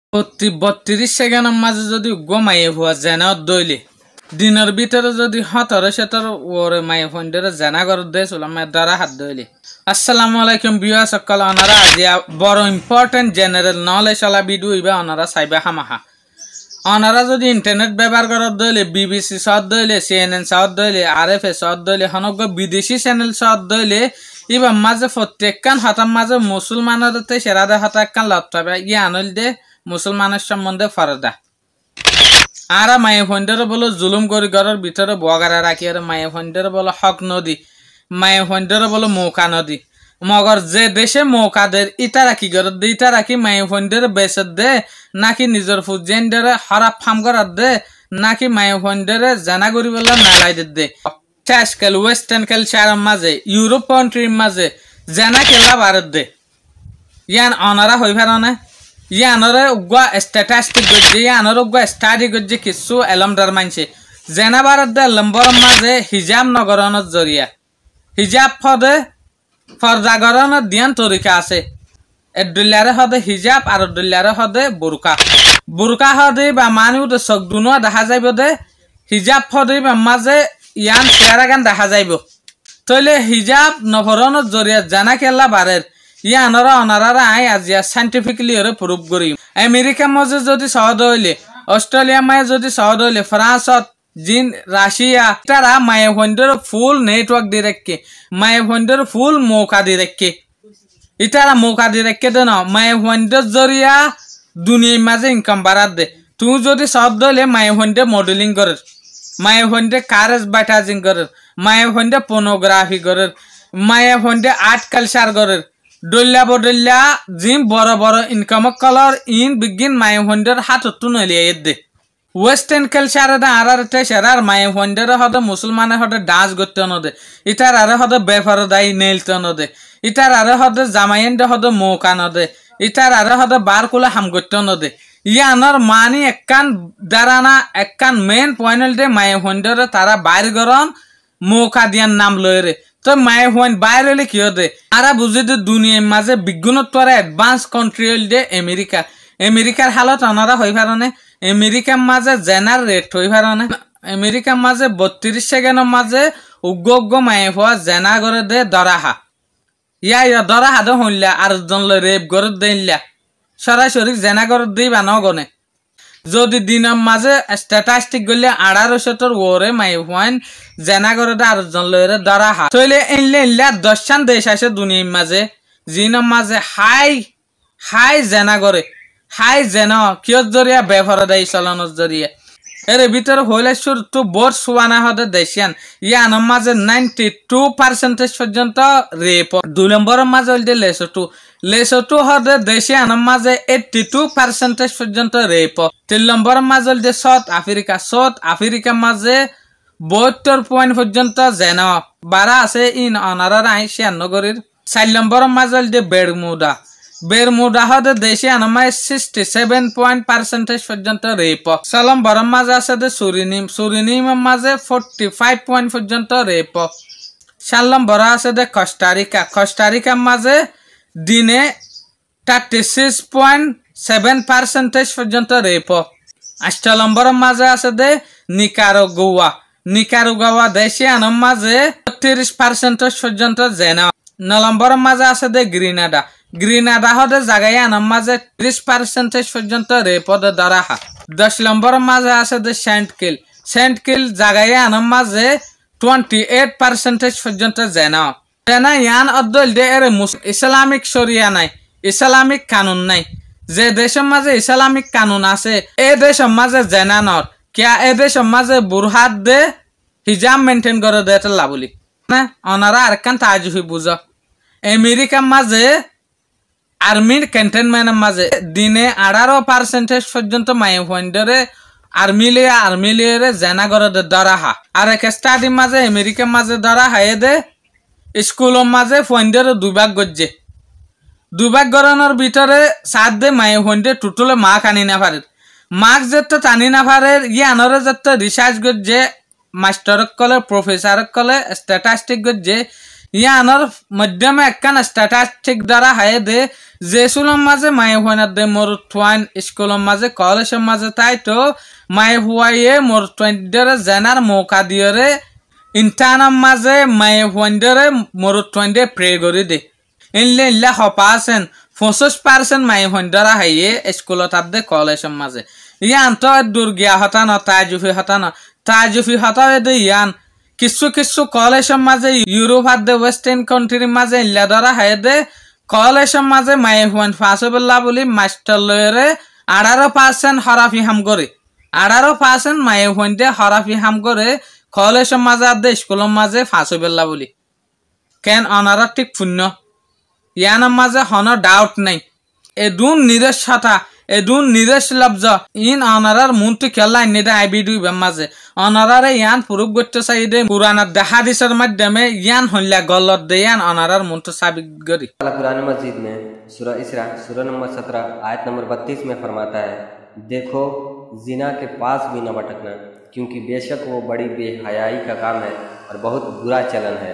প্রতি 32 সেকেন্ডের মাঝে যদি মায়ে হওয়া জেনা দইলে দিনের ভিতরে যদি 17 ওরে মায়ে ফন্ডের জেনা করে দিয়েছিল আমার দ্বারা হাত দইলে। আসসালামু আলাইকুম ভিউয়ার্স সকল ওনারা আজ বড় ইম্পর্টেন্ট জেনারেল নলেজ ওলা ভিডিও ইবা ওনারা চাইবা হামাহা ওনারা যদি ইন্টারনেট ব্যবহার করার দইলে বিবিসি সাউথ দইলে সিএনএন সাউথ দইলে আরএফএ সাউথ দইলে হনগ বিদেশি চ্যানেল সাউথ দইলে ইবা মাঝে প্রত্যেকখান হতার মাঝে মুসলমানদের সেরাদে হতাকান লত্তাবে ইয়ে আনল দে মুসলমানের সম্বন্ধে ফরদা আর মায়ে ফন্ডের বলো জুলুম করি ঘরের ভিতরে বগারা রাখি আর মায়ে ফন্ডের বলো হক নদী মায়ে ফন্ডের বলো মৌকা নদী মগর যে দেশে মৌকাদের ইটা রাখি ঘর দে ইটা রাখি মায়ে ফন্ডের বেসর দে নাকি নিজের ফুজেন্ডারে হরাপ ফাম করার দে নাকি মায়ে ফন্ডেরে জানা করি বলে নালাই দে শেষকাল ওয়েস্টার্ন কালচারের মাঝে ইউরোপ কান্ট্রির মাঝে জানা খেলা ভারত দে ইয়ান অনারা হই পার না ইয়ানরে উগা স্ট্যাটিস্টিক গজ্জে ইয়ানরে উগা স্টাডি গজ্জে কিছু এলমদার মানছে জেনা ভারত দে লম্বর মাঝে হিজাব নগরণত জরিয়া হিজাব ফদে ফরজাগরণত দিয়ান তরিকা আছে এডুল্লারে হদে হিজাব আর দুল্লারে হদে বুরকা বুরকা হদে বা মানু দে সকদুনো দেখা যাইব দে হিজাব ফদে বা মাঝে ইয়ান চেয়ারাগান দেখা যাইব তইলে হিজাব নভরণত জরিয়া জানা খেলা বারের ইয়ানরা অনারা আই আজিয়া সাইন্টিফিকলি ওরে প্রুভ করি আমেরিকা মাঝে যদি সহদ হইলে অস্ট্রেলিয়া মায়ে যদি সহদ হইলে ফ্রান্সত জিন রাশিয়া তারা মায়ে ফন্ডের ফুল নেটওয়ার্ক দি রাখে মায়ে ফন্ডের ফুল মৌকা দি রাখে ইতারা মৌকা দি রাখে দেন মায়ে ফন্ডের জরিয়া দুনিয়ার মাঝে ইনকাম বাড়াত দে তুই যদি সহদ হইলে মায়ে ফন্ডে মডেলিং করে মায়ে ফন্ডে কারেজ বাটাজিং করে মায়ে ফন্ডে পর্নোগ্রাফি করে মায়ে ফন্ডে আর্ট কালচার করে ডল্লা বডল্লা জিম বড় বড় ইনকাম কলর ইন বিগিন মায়ে ফন্ডের হাতত নলিয়ে দে ওয়েস্টার্ন কালচারে আরারতে সেরার মায়ে ফন্ডের হদে মুসলমানে হদে ডান্স করতে নদে ইটার আরে হদে বেফরদাই নেলতে নদে ইটার আরে হদে জামাইন্ডে হদে মৌকা নদে ইটার আরে হদে বার কুলে হাম করতে নদে ইয়ানর মানি একখান দাঁড়ানা একখান মেন পয়েন্ট দে মায়ে ফন্ডের তারা বাইর গরন মৌকা দিয়ার নাম লয়রে তো মায়ে ফন্ড বাইর হলে কি হদে আরা বুঝে দে দুনিয়ার মাঝে বিজ্ঞানোত্তর অ্যাডভান্স কান্ট্রি হল দে আমেরিকা আমেরিকার হালত অনারা হই পারনে আমেরিকার মাঝে জেনার রেট হই পারনে আমেরিকার মাঝে 32 সেকেন্ডের মাঝে উগ্র মায়ে হওয়া জেনা করে দে দরাহা ইয়া দরাহা দে হইলা আর জন রেপ করে দিলা সরাসরি জেনা করে দিই বা নগনে যদি দিনের মাঝে স্ট্যাটিস্টিক গলে 1800 ওরে মাই ওয়ান জেনা করে দে আর জন লরে দরাহা তইলে ইনলে ইল্লা 10 দেশ আছে দুনিয়ার মাঝে জিনের মাঝে হাই জেনা করে হাই জেনা কিয় জরিয়া বেফরদাই চলানোর জরিয়া এর ভিতরে হইলে শুরু তো বোর সুয়ানা হদে দেশিয়ান ইয়ানোর মাঝে 92% পর্যন্ত রেপ 2 নম্বরের মাঝে হইলে লেসোটু হদে দেশিয়ানোর মাঝে 82% পর্যন্ত রেপ 3 নম্বরের মাঝে হইলে সাউথ আফ্রিকা মাঝে 72 পর্যন্ত জেনা বারা আছে ইন অনারা আই 96 গরির 4 নম্বরের মাঝে হইলে বেরমুডা হদে দেশে আনমায় 67% পর্যন্ত রেপ সালাম বরম মাঝে আছে দে সুরিনিমের মাঝে 45 পর্যন্ত রেপ সালাম বরা আছে দে কস্টারিকার মাঝে দিনে 36.7% পর্যন্ত রেপ 8 নম্বরের মাঝে আছে দে নিকারাগুয়া দেশে আনম মাঝে 30% পর্যন্ত জেনা 9 নম্বরের মাঝে আছে দে গ্রিনাডা হদে জায়গায় আনার মাঝে 30% পর্যন্ত রেপদে দরাহা 10 নম্বরের মাঝে আছে দে সেন্ট কিল জায়গায় আনার মাঝে 28% পর্যন্ত জেনা ইয়ান অদ্দল দে এর ইসলামিক শরিয়া নাই ইসলামিক কানুন নাই যে দেশের মাঝে ইসলামিক কানুন আছে এই দেশের মাঝে জেনা নর কিয়া এই দেশের মাঝে বুরহাত দে হিজাব মেনটেন করে দেতে লাবলি না অনারা আরেকখান তাজুহি বুঝো আমেরিকার মাঝে আর্মির ক্যান্টনমেন্টের মাঝে দিনে 18% পর্যন্ত মায়ে ফন্ডরে আর্মিলিয়ারে জেনা করে দে দরাহা আর এক স্টাডি মাঝে আমেরিকার মাঝে দরাহা দে স্কুলের মাঝে ফন্ডরে দুভাগ গরনের ভিতরে 7 দে মায়ে ফন্ডে টোটালে মাক আনি না পারে মাক যেতে টানি না পারে আনরে যেতে রিসার্চ করছে মাস্টারক কলে প্রফেসরক কলে স্ট্যাটিস্টিক করছে ইয়ানৰ মধ্যমে একখান স্ট্যাটিস্টিক দ্বাৰা হায়ে দে যে সুলম মাঝে মায়ে হুয়ানার দে মোর টুয়ান স্কুলম মাঝে কলেজের মাঝে তাই তো মায়ে হুয়াইয়ে মোর টুয়ানডরে জেনার মৌকা দিয়রে ইন্টারনাম মাঝে মায়ে হুয়ানডরে মোর টুয়ানডে প্রে করি দে ইনলে ইল্লা হপাছেন 25% মায়ে হুয়ানডরা হাইয়ে স্কুলত দে কলেজের মাঝে ইয়ান তো দূর গিয়া হতা ন তাজুফি হতা দে ইয়ান কিছু কলেজের মাঝে ইউরোপ দে ওয়েস্টার্ন কান্ট্রির মাঝে ইল্লা ধরা হাই দে কলেজের মাঝে মায়ে হুয়ান ফাঁসবেল্লা বলি মাস্টার লয়েরে 18% হরাফি হাম করে 18% মায়ে হুয়ান দে হরাফি হাম করে কলেজের মাঝে দে স্কুলের মাঝে ফাঁসবেল্লা বলি কেন অনারা ঠিক শূন্য ইয়ানের মাঝে হন ডাউট নাই এদুন নিরেশ হতা এদুন নিরেশ লব্জ ইন অনারার মুন্টু খেলা নিদা আইবিডু মাঝে অনারারে ইয়ান প্রুফ করতে চাই দে কুরআনের হাদিসের মাধ্যমে ইয়ান হল্লা গলত দে ইয়ান অনারার মুন্টু সাবিত করি कुरान मस्जिद में सूरह इसरा सूरह नंबर 17 आयत नंबर 32 में फरमाता है देखो जिना के पास भी न भटकना क्योंकि बेशक वो बड़ी बेहयाई का काम है और बहुत बुरा चलन है।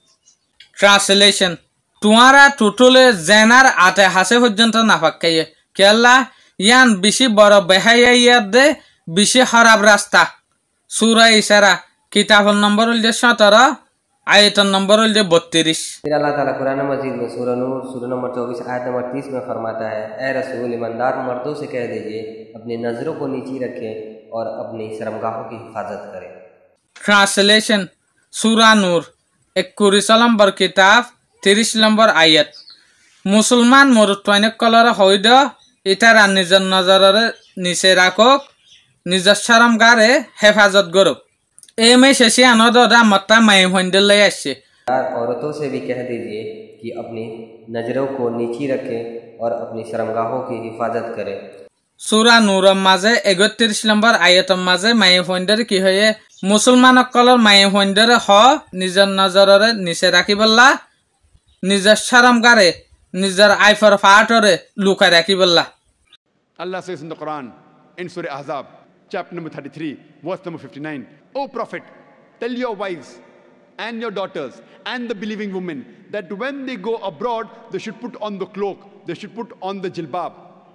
ट्रांसलेशन तुम्हारा टोटले जेनार आते हासे पर्यন্ত না পাকাইয়ে কেলা ইয়ান বেশি বড় বেহাইয়াত দে বেশি খারাপ রাস্তা সূরা ইসরা কিতাবুন নম্বর 17 आयतन नंबर 32। फिर अल्लाह ताला कुरान मजीद में सूरह नूर सूरह नंबर 24 आयत नंबर 30 में फरमाता है ए रसूल ईमानदार मर्दों से कह दीजिए अपनी नजरों को नीची रखें और अपनी शर्मगाहों की हिफाजत करें। ट्रांसलेशन सूरह नूर 21 नंबर किताब 30 नंबर आयत मुसलमान मरुत्वाने कलर হইদ ইতারা নিজের নজরের নিচে রাখক নিজের শরমগারে হেফাজত করুক शेषे अनोदा मत्ता माए होंडल ले आसे औरतों से भी कह दीजिए कि अपनी नजरों को नीची रखें और अपनी शर्मगाहों की हिफाजत करें। सूरा नूर माजे 31 नंबर आयत माजे माए होंडर की होये मुसलमान कलर माए होंडर ह निजर नजररे निसे राखिबल्ला निजर शरमगारे निजर आइफर फाटरे लुका राखिबल्ला। Allah says in the Quran in Surah Hijab chapter number 33 verse number 59, O Prophet, tell your wives and your daughters and the believing women that when they go abroad they should put on the cloak, they should put on the jilbab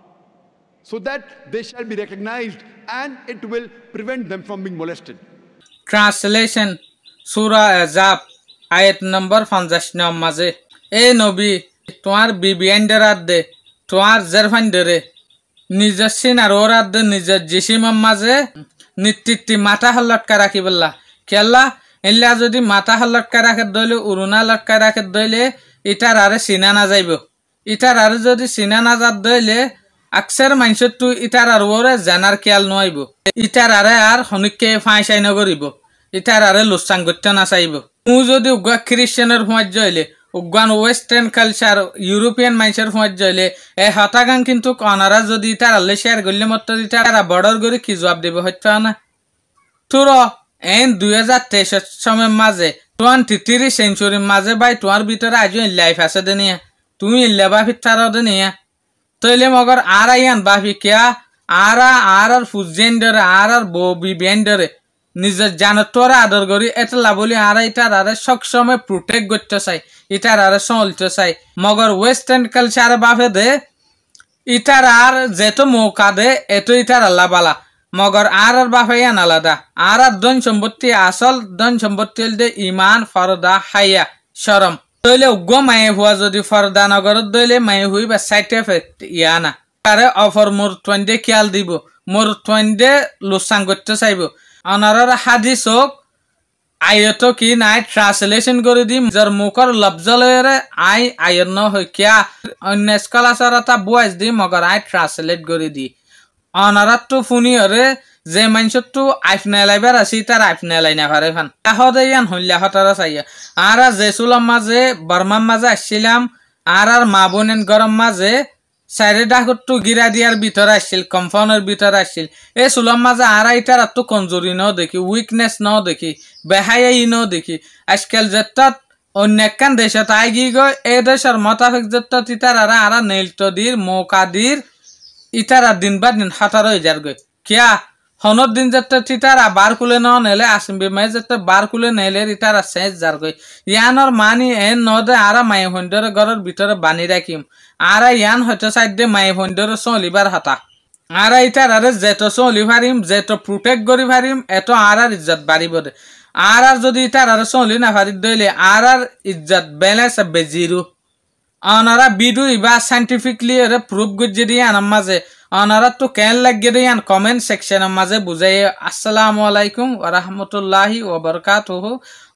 so that they shall be recognized and it will prevent them from being molested. Translation Surah Hijab ayat number 59 maze e nobi তোমার বিবি এন্ডারাত দে তোমার জারফান্ডরে নিজের সিনার ওরাত দে নিজের জিসিমের মাঝে নিত্যিত্তি মাথা লটকা রাখি বললা কেল্লা এল্লা যদি মাথা লটকা রাখে দইলে উরুনা লটকা রাখে দইলে ইটার আরে সিনা না যাইব ইটার আরে যদি সিনা না যাত দইলে আকসার মানুষের তু ইটার আর ওরে জানার খেয়াল নইব ইটার আরে আর হনিককে ফাঁসাই নগরিব ইটার আরে লুসাং করতে না চাইব তু যদি উগা খ্রিস্টানের হুঁয়ার জইলে উগান ওয়েস্টার্ন কালচার ইউরোপিয়ান মানুষের হুঁয়ার জইলে এ হতাগান কিন্তু অনারা যদি ইটার আল্লে শেয়ার করলে মত ইটারা বর্ডার করে কি জবাব দেব হচ্ছে না তোর এন 2023 সময়ের মাঝে 23 সেঞ্চুরির মাঝে ভাই তোমার ভিতরে আজ লাইফ আছে দেনিয়া তুমি লেবা ফিটারও দেনিয়া তইলে মগর আর আইয়ান বাফি কিয়া আর ফুজেন্ডারে আর ববি বেন্ডারে নিজের জানতরা আদর করি এতলা বলি আর ইটার আরে সব সময় প্রোটেক্ট করতে চাই ইটার আরে চলতে চাই মগর ওয়েস্টার্ন কালচার বাফে দে ইটার আর যেত মৌকা দে এত ইটার আল্লাহ বালা মগর আর বাফে ইয়ান আলাদা আর ধন সম্পত্তি আসল ধন সম্পত্তি দে ইমান ফরদা হাইয়া শরম তইলে উগ্র মায়ে হুয়া যদি ফরদা নগরত দইলে মায়ে হুই বা সাইড এফেক্ট ইয়ানা তারে অফর মোর টুয়েন্ডে খেয়াল দিব মোর টুয়েন্ডে লুসাং করতে চাইব অনারার হাদিস হোক আয়ত কি নাই ট্রান্সলেশন করে দিম যার মুখর লফজলরে আয়ন ন হয় কিয়া অন্য স্কলারটা বয়স দি মগর আই ট্রান্সলেট করে দি অনারাত তো ফুনি হরে যে মানুষের তো আইফনা লাইবার আছে তার আইফনা লাই না পারে ফান তাহদে ইয়ান হইলা হতারা চাইয়া আর জেসুলাম মাঝে বর্মার মাঝে আসছিলাম আর মা বোনেন গরম মাঝে সাইডে ডাকত তো গিরা দিয়ার ভিতরে আসছিল কম্পাউন্ডের ভিতরে আসছিল এই সুলাম মাঝে আর ইটার তো কমজোরি ন দেখি উইকনেস ন দেখি বেহাই ন দেখি আজকাল যেটা অন্য একখান দেশত আই গি গো এই দেশের মোতাবেক যেটা ইটার আর নেলটো দির মৌকা দির ইটারা দিন বা দিন হাতার হয়ে যার গই কিয়া honor din jatte titara bar kule no nele asimbe mai jatte bar kule nele ritara sej jar goi yanor mani en node ara mai hondore goror bitore bani rakim ara yan hoto side mai hondore so libar hata ara itara jeto so livarim jeto protect gori varim eto ara izzat bari bode ara jodi itara so li na farid doile ara izzat balance be zero anara bidu iba scientifically re proof gujidi anamaze anara to can lagge yan comment section amaze bujay assalamu alaikum wa rahmatullahi wa barakatuh